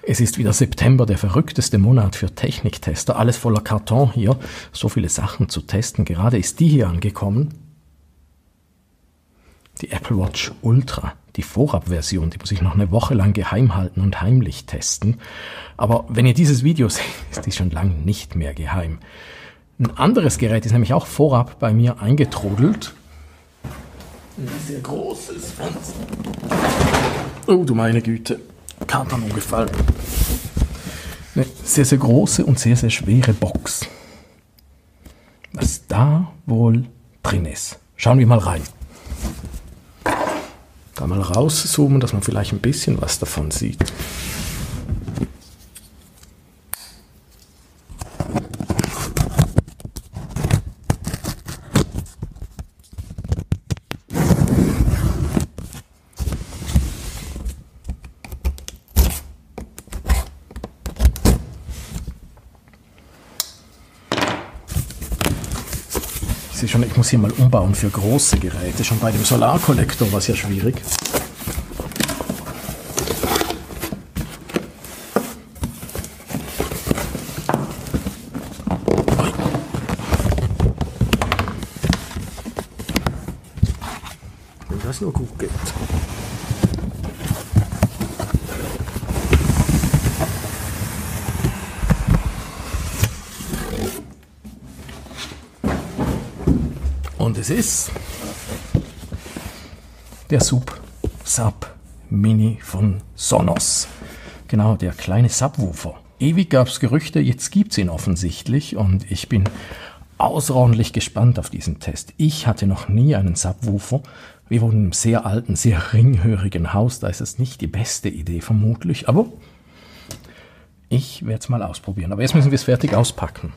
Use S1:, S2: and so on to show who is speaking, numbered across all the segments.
S1: Es ist wieder September, der verrückteste Monat für Techniktester. Alles voller Karton hier, so viele Sachen zu testen. Gerade ist die hier angekommen. Die Apple Watch Ultra, die Vorabversion, die muss ich noch eine Woche lang geheim halten und heimlich testen. Aber wenn ihr dieses Video seht, ist die schon lange nicht mehr geheim. Ein anderes Gerät ist nämlich auch vorab bei mir eingetrudelt. Ein sehr großes. Oh du meine Güte, Karton umgefallen. Eine sehr, sehr große und sehr, sehr schwere Box. Was da wohl drin ist. Schauen wir mal rein. Da mal rauszoomen, dass man vielleicht ein bisschen was davon sieht. Ich sehe schon, ich muss hier mal umbauen für große Geräte. Schon bei dem Solarkollektor war es ja schwierig. Wenn das nur gut geht. Und es ist der Sub Mini von Sonos. Genau, der kleine Subwoofer. Ewig gab es Gerüchte, jetzt gibt es ihn offensichtlich und ich bin außerordentlich gespannt auf diesen Test. Ich hatte noch nie einen Subwoofer. Wir wohnen in einem sehr alten, sehr ringhörigen Haus, da ist es nicht die beste Idee vermutlich, aber ich werde es mal ausprobieren. Aber jetzt müssen wir es fertig auspacken.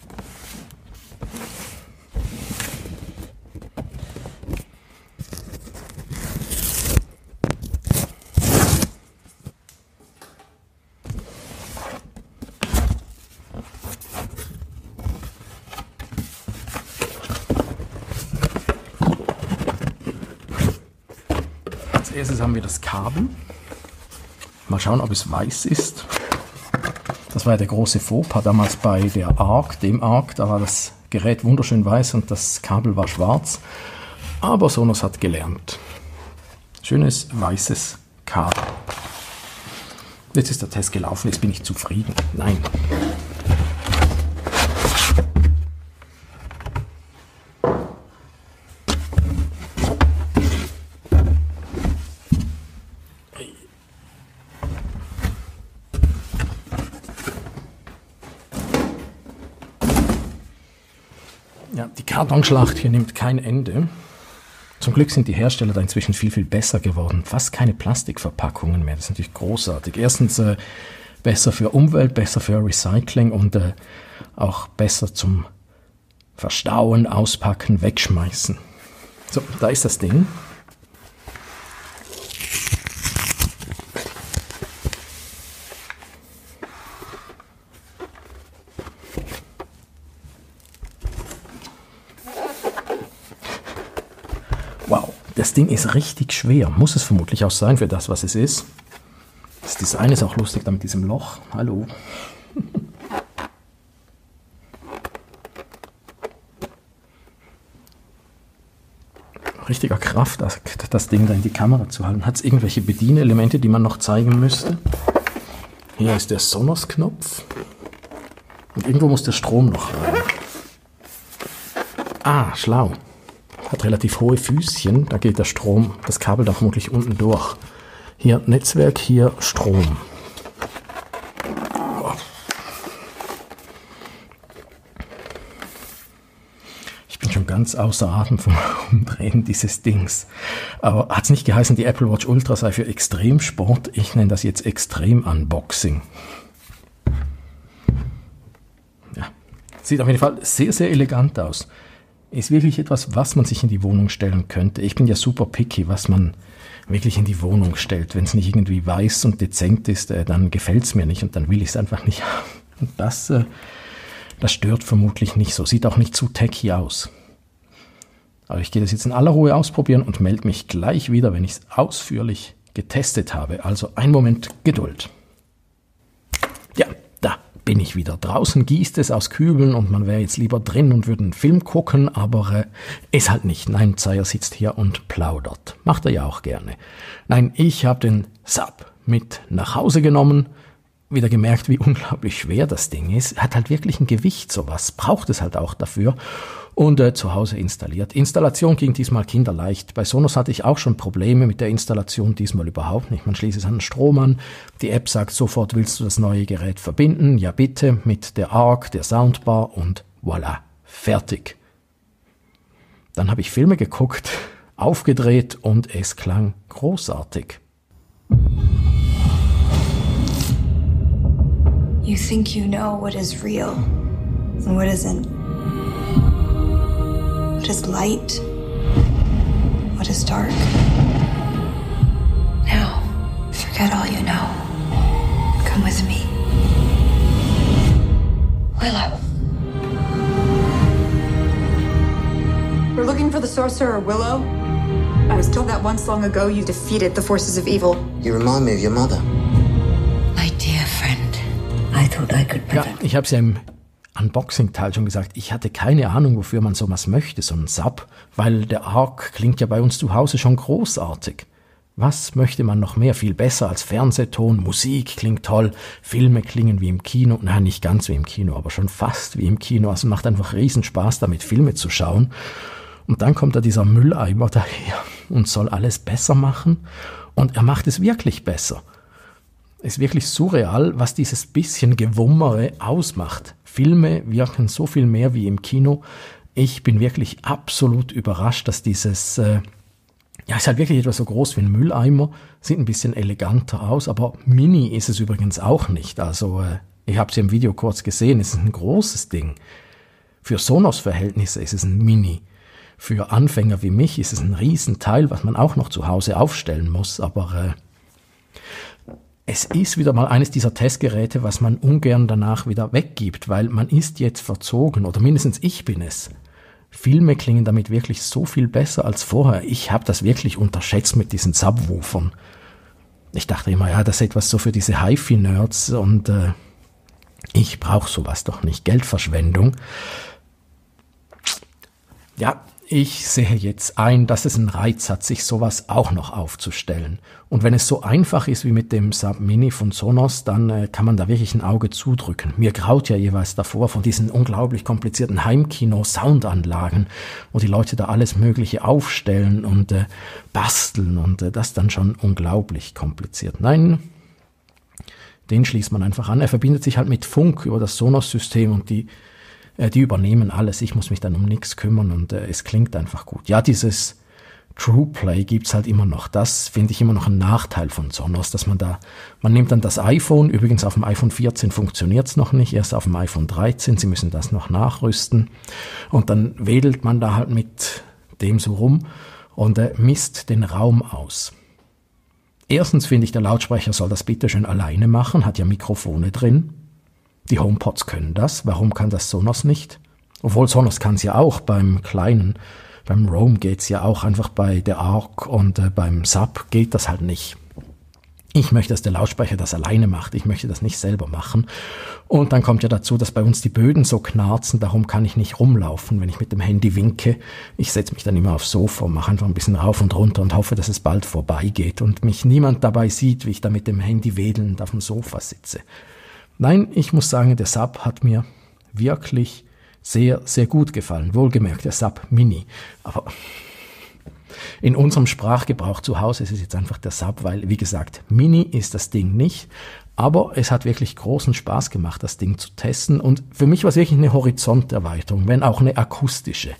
S1: Als erstes haben wir das Kabel. Mal schauen, ob es weiß ist. Das war ja der große Fauxpas damals bei der dem Arc. Da war das Gerät wunderschön weiß und das Kabel war schwarz. Aber Sonos hat gelernt. Schönes weißes Kabel. Jetzt ist der Test gelaufen, jetzt bin ich zufrieden. Nein. Ja, die Kartonschlacht hier nimmt kein Ende. Zum Glück sind die Hersteller da inzwischen viel, viel besser geworden. Fast keine Plastikverpackungen mehr. Das ist natürlich großartig. Erstens besser für Umwelt, besser für Recycling und auch besser zum Verstauen, Auspacken, Wegschmeißen. So, da ist das Ding. Wow, das Ding ist richtig schwer. Muss es vermutlich auch sein für das, was es ist. Das Design ist auch lustig da mit diesem Loch. Hallo. Richtiger Kraftakt, das Ding da in die Kamera zu halten. Hat es irgendwelche Bedienelemente, die man noch zeigen müsste? Hier ist der Sonos-Knopf. Und irgendwo muss der Strom noch rein. Ah, schlau. Hat relativ hohe Füßchen, da geht der Strom, das Kabel da vermutlich unten durch. Hier Netzwerk, hier Strom. Ich bin schon ganz außer Atem vom Umdrehen dieses Dings. Aber hat es nicht geheißen, die Apple Watch Ultra sei für Extremsport? Ich nenne das jetzt Extrem-Unboxing. Ja, sieht auf jeden Fall sehr, sehr elegant aus. Ist wirklich etwas, was man sich in die Wohnung stellen könnte. Ich bin ja super picky, was man wirklich in die Wohnung stellt. Wenn es nicht irgendwie weiß und dezent ist, dann gefällt es mir nicht und dann will ich es einfach nicht haben. Und das stört vermutlich nicht so. Sieht auch nicht zu techy aus. Aber ich gehe das jetzt in aller Ruhe ausprobieren und melde mich gleich wieder, wenn ich es ausführlich getestet habe. Also einen Moment Geduld. bin ich wieder draußen, gießt es aus Kübeln und man wäre jetzt lieber drin und würde einen Film gucken, aber ist halt nicht. Nein, Zeyer sitzt hier und plaudert. Macht er ja auch gerne. Nein, ich habe den Sub mit nach Hause genommen, wieder gemerkt, wie unglaublich schwer das Ding ist. Hat halt wirklich ein Gewicht, sowas. Braucht es halt auch dafür. Und zu Hause installiert. Installation ging diesmal kinderleicht. Bei Sonos hatte ich auch schon Probleme mit der Installation, diesmal überhaupt nicht. Man schließt es an den Strom an. Die App sagt sofort, willst du das neue Gerät verbinden? Ja bitte, mit der ARC, der Soundbar und voilà, fertig. Dann habe ich Filme geguckt, aufgedreht und es klang großartig.
S2: You think you know what is real and what isn't. What is light? What is dark? Now, forget all you know. Come with me. Willow.
S3: We're looking for the sorcerer Willow. I was told that once long ago you defeated the forces of evil.
S4: You remind me of your mother.
S2: My dear friend, I thought I could
S1: Ja,
S2: prevent.
S1: ich habe es ja im Unboxing-Teil schon gesagt, ich hatte keine Ahnung, wofür man sowas möchte, so ein Sub, weil der ARC klingt ja bei uns zu Hause schon großartig. Was möchte man noch mehr? Viel besser als Fernsehton, Musik klingt toll, Filme klingen wie im Kino, nein, nicht ganz wie im Kino, aber schon fast wie im Kino, also macht einfach riesen Spaß damit, Filme zu schauen. Und dann kommt da dieser Mülleimer daher und soll alles besser machen und er macht es wirklich besser. Ist wirklich surreal, was dieses bisschen Gewummere ausmacht. Filme wirken so viel mehr wie im Kino. Ich bin wirklich absolut überrascht, dass dieses, ist halt wirklich etwas so groß wie ein Mülleimer, sieht ein bisschen eleganter aus, aber mini ist es übrigens auch nicht. Also ich habe es im Video kurz gesehen, es ist ein großes Ding. Für Sonos-Verhältnisse ist es ein Mini. Für Anfänger wie mich ist es ein Riesenteil, was man auch noch zu Hause aufstellen muss, aber es ist wieder mal eines dieser Testgeräte, was man ungern danach wieder weggibt, weil man ist jetzt verzogen, oder mindestens ich bin es. Filme klingen damit wirklich so viel besser als vorher. Ich habe das wirklich unterschätzt mit diesen Subwoofern. Ich dachte immer, ja, das ist etwas so für diese HiFi-Nerds und ich brauche sowas doch nicht. Geldverschwendung. Ja, ich sehe jetzt ein, dass es einen Reiz hat, sich sowas auch noch aufzustellen. Und wenn es so einfach ist wie mit dem Sub Mini von Sonos, dann kann man da wirklich ein Auge zudrücken. Mir graut ja jeweils davor von diesen unglaublich komplizierten Heimkino-Soundanlagen, wo die Leute da alles Mögliche aufstellen und basteln und das dann schon unglaublich kompliziert. Nein, den schließt man einfach an. Er verbindet sich halt mit Funk über das Sonos-System und die übernehmen alles, ich muss mich dann um nichts kümmern und es klingt einfach gut. Ja, dieses TruePlay gibt's halt immer noch. Das finde ich immer noch ein Nachteil von Sonos, dass man nimmt dann das iPhone, übrigens auf dem iPhone 14 funktioniert's noch nicht, erst auf dem iPhone 13, sie müssen das noch nachrüsten und dann wedelt man da halt mit dem so rum und misst den Raum aus. Erstens finde ich, der Lautsprecher soll das bitteschön alleine machen, hat ja Mikrofone drin. Die HomePods können das. Warum kann das Sonos nicht? Obwohl Sonos kann es ja auch beim kleinen, beim Roam geht's ja auch, einfach bei der ARC und beim Sub geht das halt nicht. Ich möchte, dass der Lautsprecher das alleine macht. Ich möchte das nicht selber machen. Und dann kommt ja dazu, dass bei uns die Böden so knarzen. Darum kann ich nicht rumlaufen, wenn ich mit dem Handy winke. Ich setze mich dann immer aufs Sofa, mache einfach ein bisschen rauf und runter und hoffe, dass es bald vorbeigeht und mich niemand dabei sieht, wie ich da mit dem Handy wedelnd auf dem Sofa sitze. Nein, ich muss sagen, der Sub hat mir wirklich sehr, sehr gut gefallen. Wohlgemerkt, der Sub Mini. Aber in unserem Sprachgebrauch zu Hause ist es jetzt einfach der Sub, weil, wie gesagt, Mini ist das Ding nicht. Aber es hat wirklich großen Spaß gemacht, das Ding zu testen. Und für mich war es wirklich eine Horizonterweiterung, wenn auch eine akustische.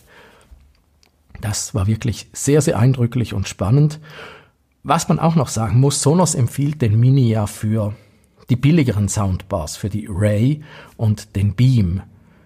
S1: Das war wirklich sehr, sehr eindrücklich und spannend. Was man auch noch sagen muss, Sonos empfiehlt den Mini ja für die billigeren Soundbars, für die Ray und den Beam.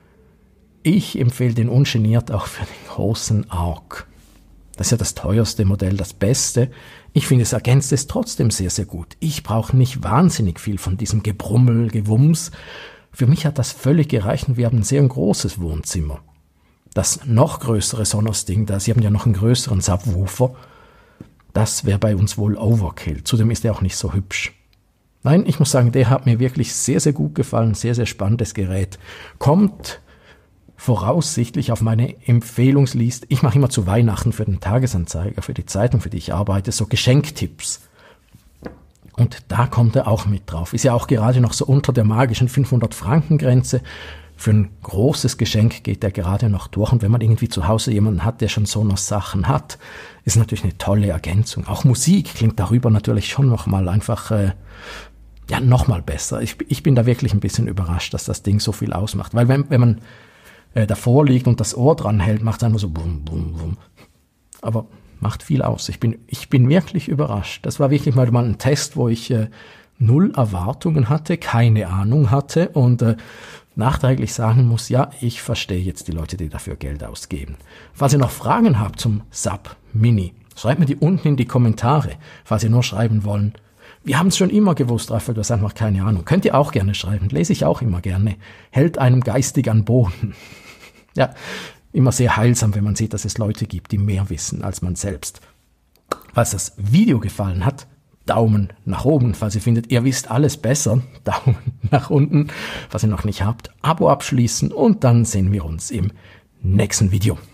S1: Ich empfehle den ungeniert auch für den großen ARC. Das ist ja das teuerste Modell, das beste. Ich finde, es ergänzt es trotzdem sehr, sehr gut. Ich brauche nicht wahnsinnig viel von diesem Gebrummel, Gewumms. Für mich hat das völlig gereicht und wir haben ein sehr großes Wohnzimmer. Das noch größere Sonos-Ding, Sie haben ja noch einen größeren Subwoofer, das wäre bei uns wohl Overkill. Zudem ist er auch nicht so hübsch. Nein, ich muss sagen, der hat mir wirklich sehr, sehr gut gefallen. Sehr, sehr spannendes Gerät. Kommt voraussichtlich auf meine Empfehlungsliste. Ich mache immer zu Weihnachten für den Tagesanzeiger, für die Zeitung, für die ich arbeite, so Geschenktipps. Und da kommt er auch mit drauf. Ist ja auch gerade noch so unter der magischen 500-Franken-Grenze. Für ein großes Geschenk geht der gerade noch durch. Und wenn man irgendwie zu Hause jemanden hat, der schon Sonos-Sachen hat, ist natürlich eine tolle Ergänzung. Auch Musik klingt darüber natürlich schon nochmal einfach, nochmal besser. Ich bin da wirklich ein bisschen überrascht, dass das Ding so viel ausmacht. Weil wenn man davor liegt und das Ohr dran hält, macht es einfach so bum, bum, bum. Aber macht viel aus. Ich bin wirklich überrascht. Das war wirklich mal ein Test, wo ich null Erwartungen hatte, keine Ahnung hatte und nachträglich sagen muss, ja, ich verstehe jetzt die Leute, die dafür Geld ausgeben. Falls ihr noch Fragen habt zum Sub Mini, schreibt mir die unten in die Kommentare, falls ihr nur schreiben wollen. Wir haben es schon immer gewusst, Raphael, du hast einfach keine Ahnung. Könnt ihr auch gerne schreiben, lese ich auch immer gerne. Hält einem geistig an Boden. Ja, immer sehr heilsam, wenn man sieht, dass es Leute gibt, die mehr wissen als man selbst. Falls das Video gefallen hat, Daumen nach oben. Falls ihr findet, ihr wisst alles besser, Daumen nach unten. Falls ihr noch nicht habt, Abo abschließen und dann sehen wir uns im nächsten Video.